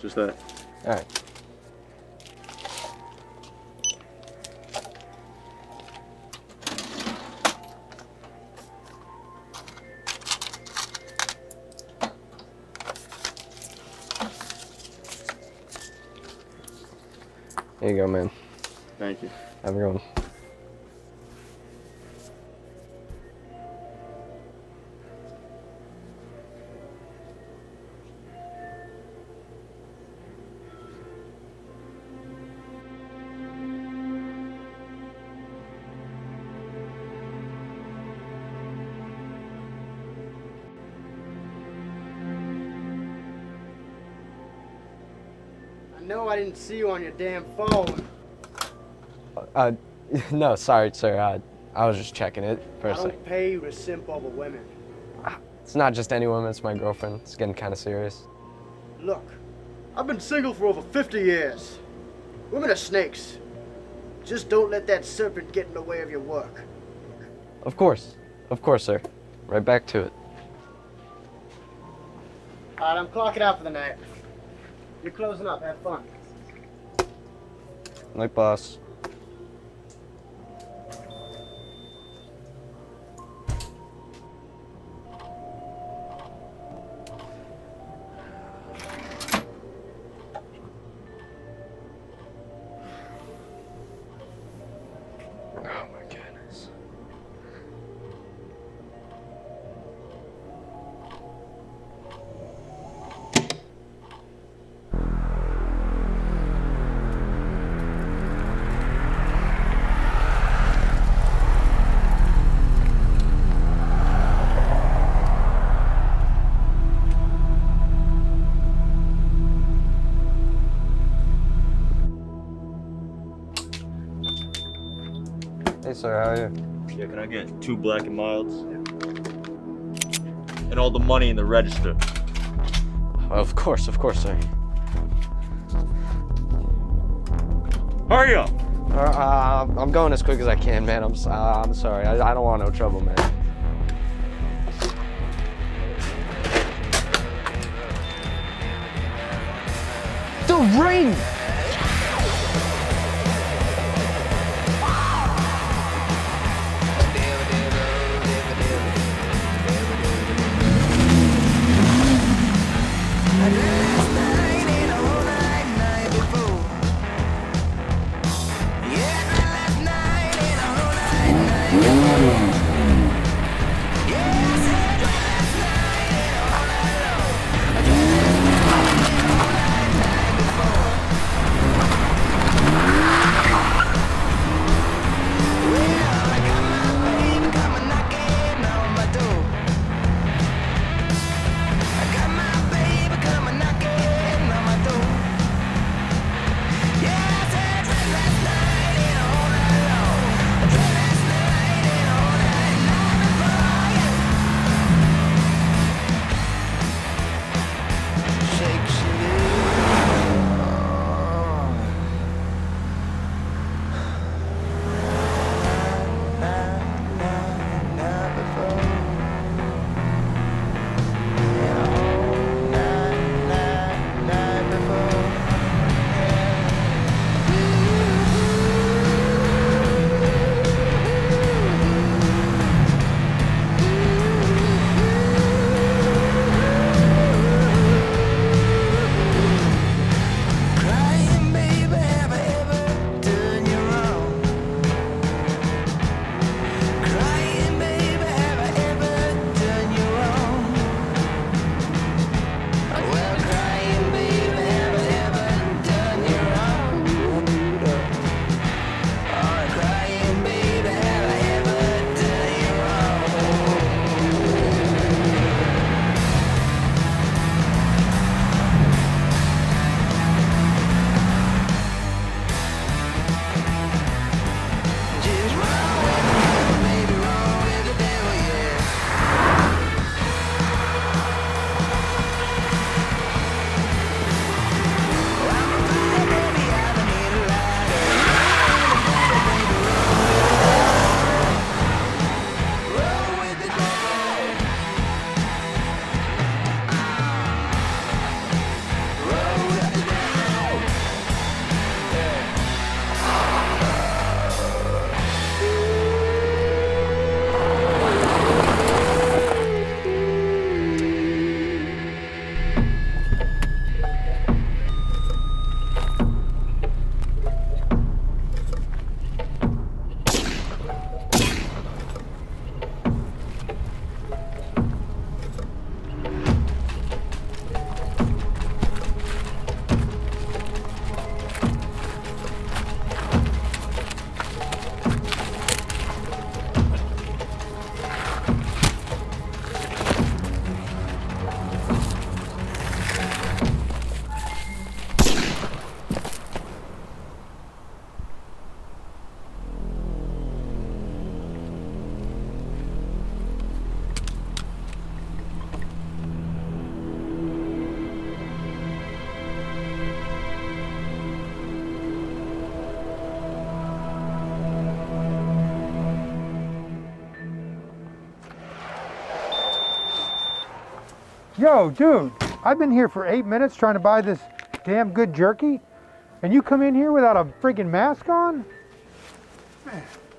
Just that. All right. There you go, man. Thank you. Have a good one. No, I didn't see you on your damn phone. No, sorry, sir. I was just checking it for a I second. don't pay you to simp over women. It's not just any woman, it's my girlfriend. It's getting kind of serious. Look, I've been single for over 50 years. Women are snakes. Just don't let that serpent get in the way of your work. Of course, sir. Right back to it. All right, I'm clocking out for the night. You're closing up. Have fun. Night, boss. Oh my goodness. Hey, sir, how are you? Yeah, can I get 2 black and milds? And all the money in the register. Of course, sir. Hurry up! I'm going as quick as I can, man. I'm sorry. I don't want no trouble, man. The ring! Yo, dude, I've been here for 8 minutes trying to buy this damn good jerky, and you come in here without a freaking mask on? Man.